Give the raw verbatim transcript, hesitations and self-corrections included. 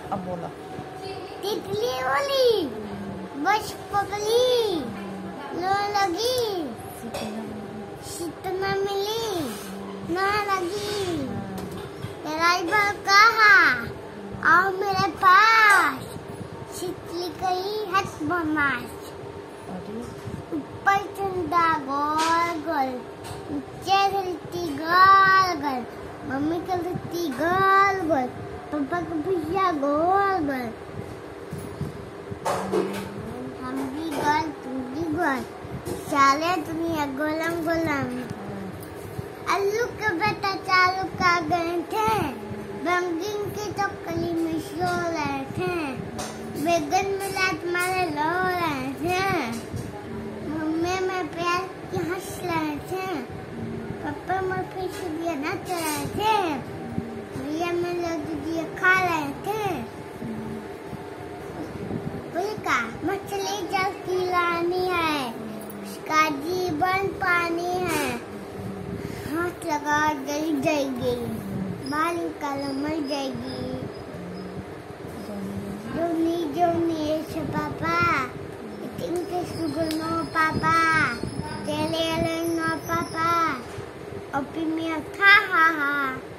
अब बोला। तितली बोली, बस पकड़ी, लो लगी, सीतना मिली, ना लगी। ड्राइवर कहा, आओ मेरे पास। तितली कही हट बदमाश। ऊपर चंदा गोल गोल, नीचे चलती गोल गोल, मम्मी चलती गोल गोल, पापा का भैया गोल गोल, हम भी गोल तुम भी गोल, सारे दुनिया गोलम गोलम। अल्लू के बेटा चालू का गए थे, बैंगन की टोकरी में सो रहे थे, बैगन में लात मारे लो रहे थे, मम्मी में प्यार की हंस रहे थे, पापा में फिश दिया नाच रहे थे, भैया में लड्डू दिया खा रहे थे। का मछली जल की रानी है, उसका जीवन पानी है, हाथ लगा जल जाएगी, बाल निकाल मर जाएगी। जोनी जोनी ऐसे पापा, इतने सुगर नो पापा, तेले नो पापा, अभी मैं था हा हा।